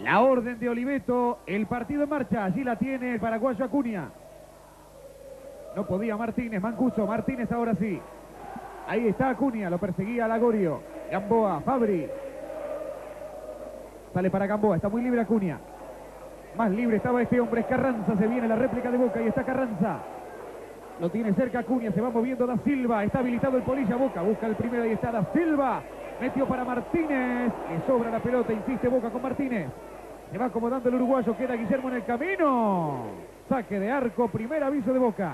La orden de Oliveto, el partido en marcha, allí la tiene el paraguayo Acuña. No podía Martínez, Mancuso, Martínez ahora sí. Ahí está Acuña, lo perseguía Lagorio. Gamboa, Fabri. Sale para Gamboa, está muy libre Acuña. Más libre estaba este hombre, es Carranza, se viene la réplica de Boca y está Carranza. Lo tiene cerca Acuña, se va moviendo Da Silva, está habilitado el Polilla, Boca, busca el primero, ahí está Da Silva. Metió para Martínez, le sobra la pelota, insiste Boca con Martínez. Se va acomodando el uruguayo, queda Guillermo en el camino. Saque de arco, primer aviso de Boca.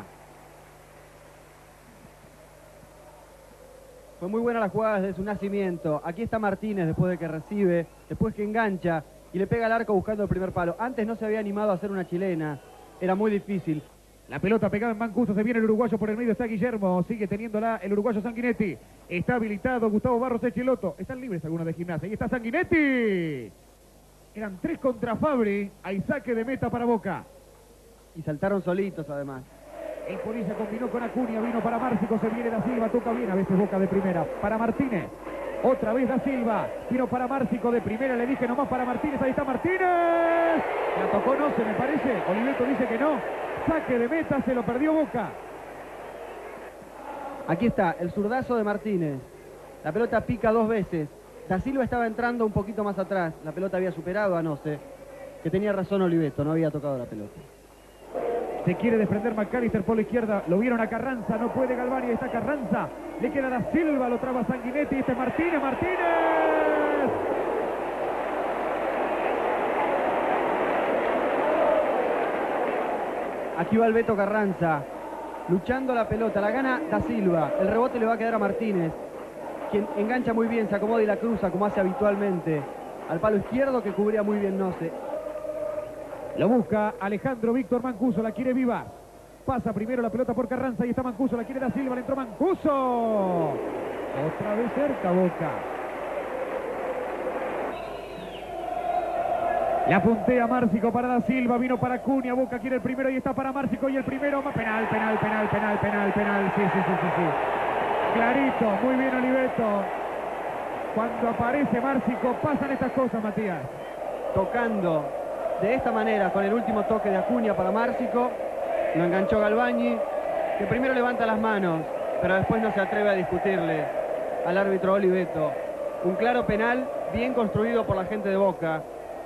Fue muy buena la jugada desde su nacimiento. Aquí está Martínez después de que recibe, después que engancha y le pega al arco buscando el primer palo. Antes no se había animado a hacer una chilena, era muy difícil. La pelota pegada en Mancuso, se viene el uruguayo por el medio, está Guillermo, sigue teniéndola el uruguayo Sanguinetti. Está habilitado Gustavo Barros Echeloto. Están libres algunos de Gimnasia. Ahí está Sanguinetti. Eran 3 contra Fabri, hay saque de meta para Boca. Y saltaron solitos además. El Polilla combinó con Acuña, vino para Márcico, se viene Da Silva, toca bien a veces Boca de primera. Para Martínez, otra vez Da Silva, vino para Márcico de primera, le dije nomás para Martínez, ahí está Martínez. La tocó no se me parece, Oliveto dice que no. Saque de meta, se lo perdió Boca. Aquí está, el zurdazo de Martínez. La pelota pica 2 veces. Da Silva estaba entrando un poquito más atrás. La pelota había superado a Nose. Que tenía razón Oliveto, no había tocado la pelota. Se quiere desprender McAllister por la izquierda. Lo vieron a Carranza, no puede Galvani, está Carranza. Le queda Da Silva, lo traba Sanguinetti. Este es Martínez, Martínez. Aquí va el Beto Carranza, luchando la pelota, la gana Da Silva, el rebote le va a quedar a Martínez, quien engancha muy bien, se acomoda y la cruza como hace habitualmente, al palo izquierdo que cubría muy bien Nose. Lo busca Alejandro Víctor Mancuso, la quiere viva. Pasa primero la pelota por Carranza, y está Mancuso, la quiere Da Silva, le entró Mancuso. Otra vez cerca Boca. La puntea Márcico para Da Silva, vino para Acuña, Boca quiere el primero y está para Márcico y el primero, penal. Sí. Clarito, muy bien Oliveto. Cuando aparece Márcico pasan estas cosas, Matías. Tocando de esta manera con el último toque de Acuña para Márcico, lo enganchó Galvani, que primero levanta las manos, pero después no se atreve a discutirle al árbitro Oliveto. Un claro penal, bien construido por la gente de Boca.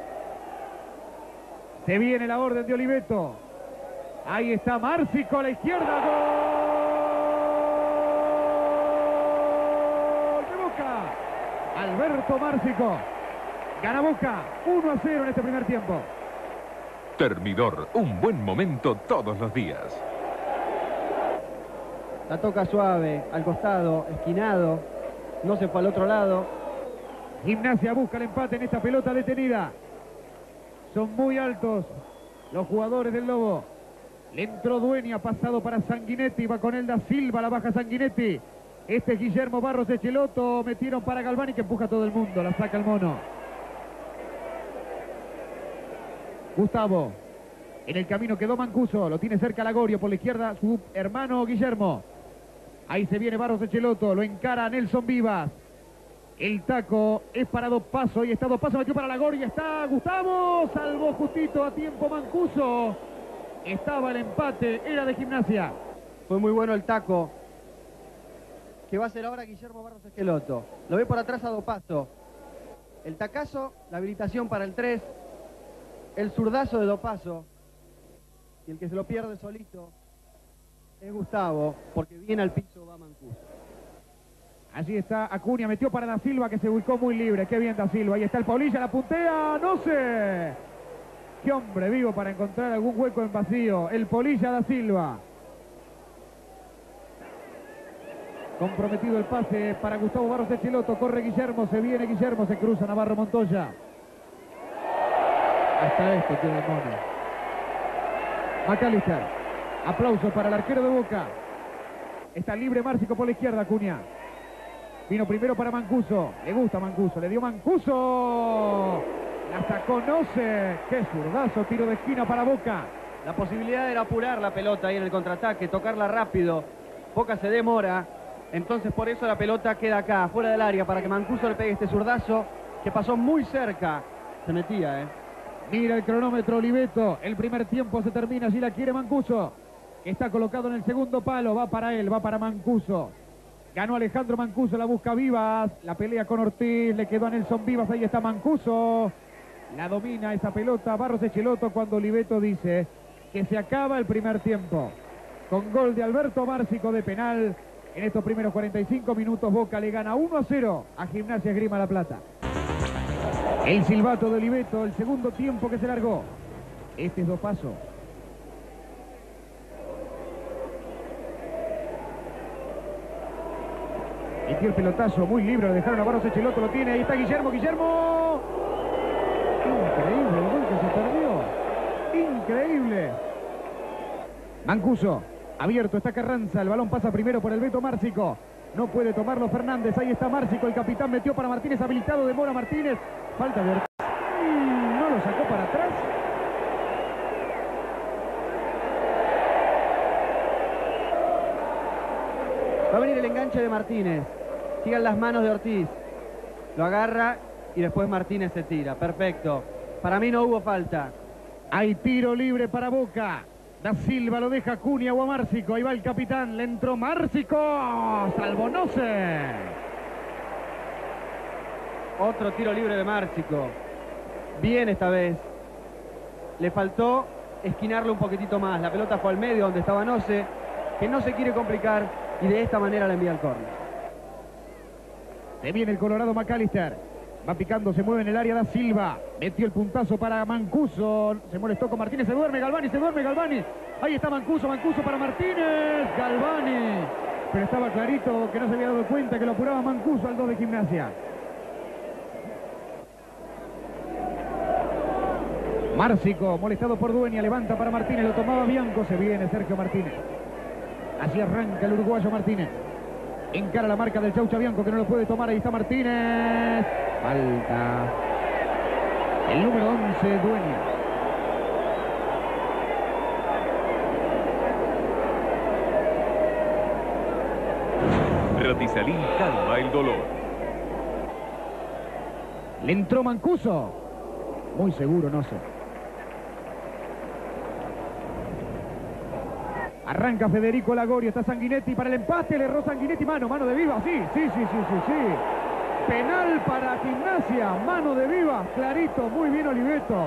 Se viene la orden de Oliveto. Ahí está Márcico a la izquierda. ¡Gol de Boca! Alberto Márcico. Gana Boca 1-0 en este primer tiempo. Termidor, un buen momento todos los días. La toca suave, al costado, esquinado. No se fue al otro lado. Gimnasia busca el empate en esta pelota detenida. Son muy altos los jugadores del Lobo. Le entró Dueña, pasado para Sanguinetti, va con él Da Silva, la baja Sanguinetti. Este es Guillermo Barros Echeloto, metieron para Galvani que empuja a todo el mundo, la saca el mono. Gustavo, en el camino quedó Mancuso, lo tiene cerca Lagorio, por la izquierda su hermano Guillermo. Ahí se viene Barros Echeloto, lo encara Nelson Vivas. El taco es para Dos Pasos y está Dos Pasos, metió para Lagorio, está Gustavo, salvó justito a tiempo Mancuso. Estaba el empate, era de Gimnasia. Fue muy bueno el taco que va a hacer ahora Guillermo Barros Echeloto. Lo ve por atrás a Dos Pasos. El tacazo, la habilitación para el 3, el zurdazo de Dos Pasos. Y el que se lo pierde solito es Gustavo, porque viene al piso va Mancuso. Allí está Acuña, metió para Da Silva que se ubicó muy libre. Qué bien Da Silva. Ahí está el Polilla, la puntea, no sé. Qué hombre vivo para encontrar algún hueco en vacío. El Polilla Da Silva. Comprometido el pase para Gustavo Barros Echeloto. Corre Guillermo, se viene Guillermo, se cruza Navarro Montoya. Hasta esto tiene el mono. McAllister. Aplauso para el arquero de Boca. Está libre Márcico por la izquierda, Acuña. Vino primero para Mancuso. Le gusta Mancuso. Le dio Mancuso. La sacó Nose. Qué zurdazo. Tiro de esquina para Boca. La posibilidad era apurar la pelota ahí en el contraataque. Tocarla rápido. Boca se demora. Entonces por eso la pelota queda acá. Fuera del área. Para que Mancuso le pegue este zurdazo. Que pasó muy cerca. Se metía, Mira el cronómetro Oliveto. El primer tiempo se termina. Allí la quiere Mancuso. Está colocado en el segundo palo. Va para él, va para Mancuso. Ganó Alejandro Mancuso, la busca Vivas. La pelea con Ortiz, le quedó a Nelson Vivas. Ahí está Mancuso. La domina esa pelota Barros Echeloto cuando Oliveto dice que se acaba el primer tiempo. Con gol de Alberto Márcico de penal. En estos primeros 45 minutos Boca le gana 1-0 a Gimnasia Esgrima La Plata. El silbato de Oliveto, el segundo tiempo que se largó. Este es dos pasos. Metió el pelotazo muy libre, lo dejaron a Barros Echeloto, lo tiene, ahí está Guillermo. Increíble el gol que se perdió. Increíble. Mancuso, abierto, está Carranza, el balón pasa primero por el Beto Márcico. No puede tomarlo Fernández, ahí está Márcico, el capitán metió para Martínez, habilitado, demora Martínez. Falta de Ortiz. No lo sacó para atrás. Va a venir el enganche de Martínez. Sigan las manos de Ortiz. Lo agarra y después Martínez se tira. Perfecto. Para mí no hubo falta. Hay tiro libre para Boca. Da Silva lo deja Cunha o a Márcico. Ahí va el capitán. Le entró Márcico. Salvo no sé. Otro tiro libre de Márcico. Bien esta vez. Le faltó esquinarlo un poquitito más. La pelota fue al medio donde estaba Noce, que no se quiere complicar y de esta manera la envía al córner. Se viene el Colorado McAllister. Va picando, se mueve en el área da Silva. Metió el puntazo para Mancuso. Se molestó con Martínez. Se duerme Galvani. Ahí está Mancuso para Martínez. Galvani. Pero estaba clarito que no se había dado cuenta que lo apuraba Mancuso al 2 de Gimnasia. Márcico, molestado por Dueña, levanta para Martínez, lo tomaba Bianco, se viene Sergio Martínez. Así arranca el uruguayo Martínez. Encara la marca del Chaucha Bianco que no lo puede tomar, ahí está Martínez. Falta. El número 11, Dueña. Ratisalín calma el dolor. Le entró Mancuso. Muy seguro, no sé. Arranca Federico Lagorio, está Sanguinetti para el empate, le erró Sanguinetti, mano de Vivas, sí. Penal para Gimnasia, mano de Vivas, clarito, muy bien Oliveto.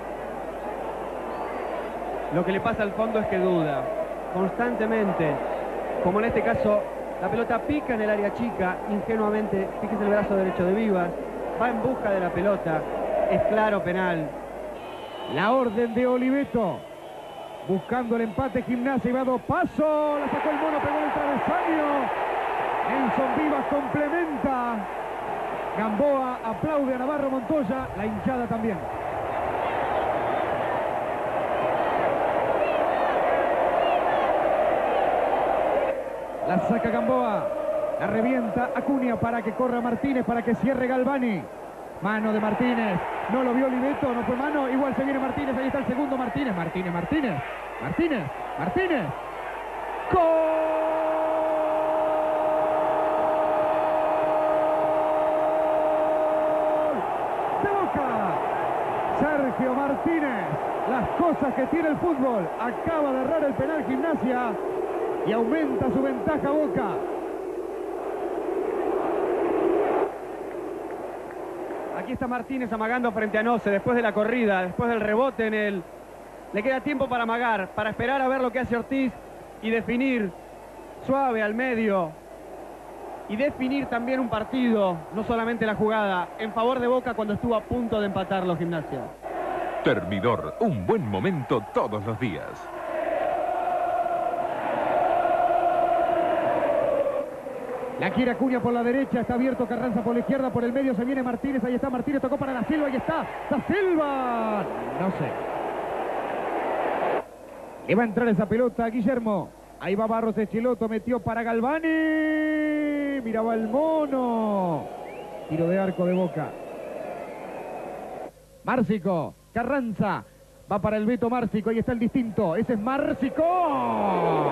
Lo que le pasa al fondo es que duda constantemente, como en este caso, la pelota pica en el área chica, ingenuamente, fíjese el brazo derecho de Vivas, va en busca de la pelota, es claro penal. La orden de Oliveto. Buscando el empate Gimnasia y va a dos pasos. La sacó el mono, pegó en el travesaño. Nelson Vivas complementa. Gamboa aplaude a Navarro Montoya. La hinchada también. La saca Gamboa. La revienta Acuña para que corra Martínez, para que cierre Galvani. Mano de Martínez, no lo vio Oliveto, no fue mano, igual se viene Martínez, ahí está el segundo Martínez. ¡Gol! ¡De Boca! Sergio Martínez, las cosas que tiene el fútbol, acaba de errar el penal Gimnasia y aumenta su ventaja Boca. Aquí está Martínez amagando frente a Noce después de la corrida, después del rebote en él. Le queda tiempo para amagar, para esperar a ver lo que hace Ortiz y definir suave al medio. Y definir también un partido, no solamente la jugada, en favor de Boca cuando estuvo a punto de empatarlo Gimnasia. Termidor, un buen momento todos los días. La quiere Acuña por la derecha, está abierto Carranza por la izquierda, por el medio se viene Martínez, ahí está Martínez, tocó para Da Silva, ahí está, Da Silva. No sé. Le va a entrar esa pelota Guillermo. Ahí va Barros Echeloto, metió para Galvani. Miraba el mono. Tiro de arco de Boca. Márcico, Carranza. Va para el Beto Márcico, ahí está el distinto. Ese es Márcico.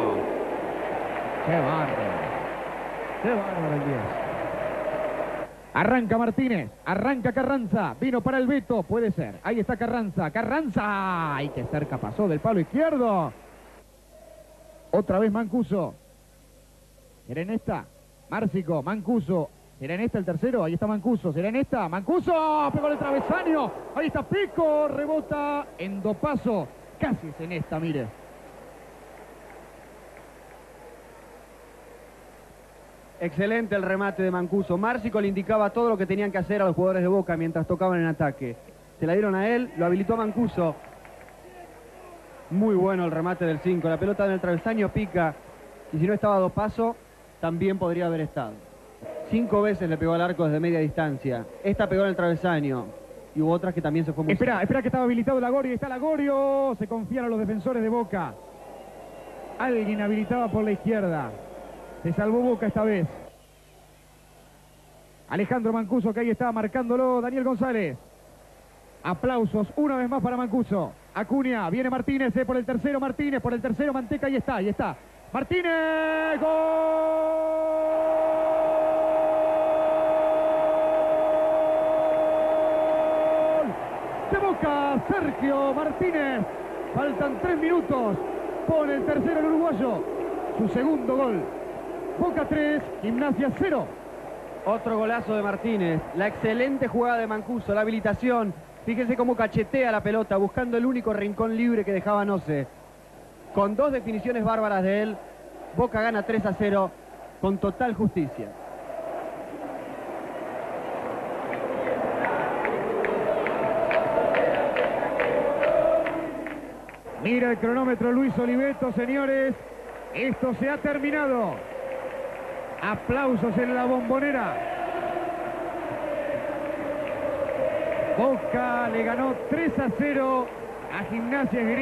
¡Qué bárbaro! ¡Qué bárbaro el 10! Arranca Martínez, arranca Carranza, vino para el Beto, puede ser. Ahí está Carranza, Carranza, ¡ay, qué cerca pasó del palo izquierdo! Otra vez Mancuso. ¿Será en esta? Márcico, Mancuso. ¿Será en esta el tercero? Ahí está Mancuso. ¿Será en esta? ¡Mancuso! Pegó el travesaño. Ahí está Pico. Rebota en dopazo. Casi es en esta, mire. Excelente el remate de Mancuso. Márcico le indicaba todo lo que tenían que hacer a los jugadores de Boca mientras tocaban en ataque. Se la dieron a él, lo habilitó a Mancuso. Muy bueno el remate del 5. La pelota en el travesaño pica. Y si no estaba a Dopazo, también podría haber estado. 5 veces le pegó al arco desde media distancia. Esta pegó en el travesaño. Y hubo otras que también se fue muy Espera que estaba habilitado Lagorio. Está Lagorio. Se confiaron los defensores de Boca. Alguien habilitaba por la izquierda. Se salvó Boca esta vez. Alejandro Mancuso, que ahí estaba marcándolo. Daniel González. Aplausos una vez más para Mancuso. Acuña, viene Martínez por el tercero. Martínez por el tercero. Manteca, ahí está, ahí está. Martínez, gol de Boca. Sergio Martínez. Faltan 3 minutos. Pone el tercero el uruguayo. Su segundo gol. Boca 3, Gimnasia 0. Otro golazo de Martínez. La excelente jugada de Mancuso, la habilitación. Fíjense cómo cachetea la pelota, buscando el único rincón libre que dejaba Noce. Con 2 definiciones bárbaras de él, Boca gana 3-0 con total justicia. Mira el cronómetro Luis Oliveto, señores. Esto se ha terminado. Aplausos en la Bombonera. Boca le ganó 3-0 a Gimnasia Esgrima.